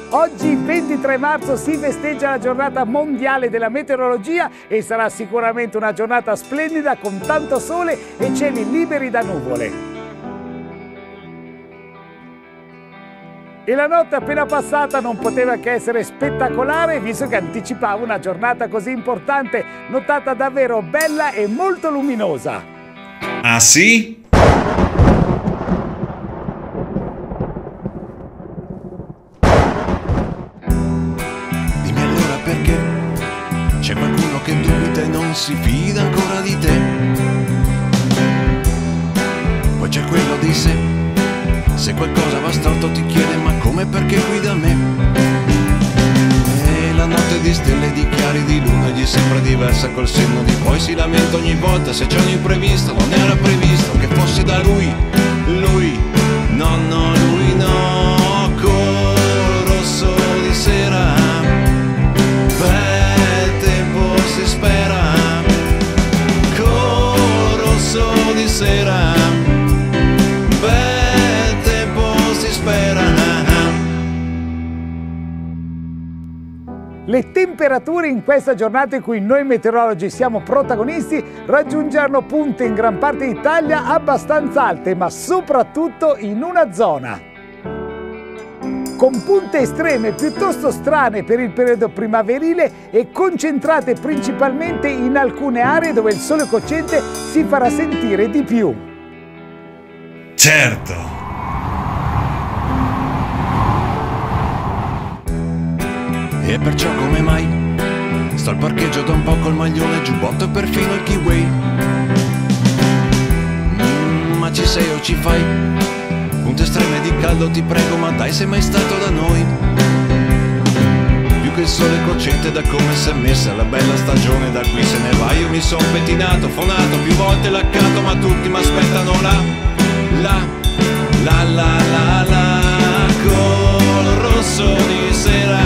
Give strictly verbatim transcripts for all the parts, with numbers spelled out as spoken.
Oggi, ventitré marzo, si festeggia la giornata mondiale della meteorologia e sarà sicuramente una giornata splendida con tanto sole e cieli liberi da nuvole. E la notte appena passata non poteva che essere spettacolare, visto che anticipava una giornata così importante, notata davvero bella e molto luminosa. Ah sì? C'è qualcuno che dubita e non si fida ancora di te. Poi c'è quello di sé, se qualcosa va storto ti chiede ma come, perché qui da me. E la notte di stelle e di chiari di luna gli sembra diversa col senno di poi. Si lamenta ogni volta se c'è un imprevisto, non era previsto che fosse da lui. Lui, no no, lui no, col rosso di sera. Si spera, col rosso di sera, bel tempo si spera. Le temperature in questa giornata in cui noi meteorologi siamo protagonisti raggiungeranno punte in gran parte d'Italia abbastanza alte, ma soprattutto in una zona con punte estreme piuttosto strane per il periodo primaverile e concentrate principalmente in alcune aree dove il sole cocente si farà sentire di più. Certo! E perciò come mai sto al parcheggio da un po' col maglione, giubbotto e perfino il kiwi. Mm, ma ci sei o ci fai? Punte estreme di caldo ti prego, ma dai, sei mai stato da noi? Più che il sole cocente da come si è messa la bella stagione, da qui se ne va. Io mi son pettinato, fonato, più volte laccato, ma tutti m'aspettano là, là, là, là, là, là, col rosso di sera,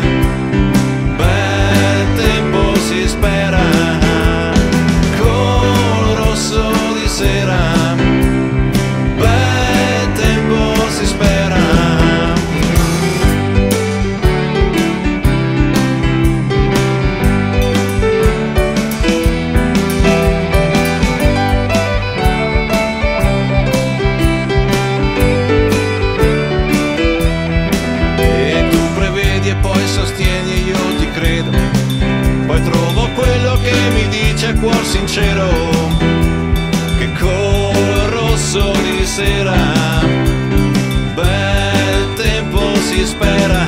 bel tempo si spera, col rosso di sera. Cuor sincero, che col rosso di sera, bel tempo si spera.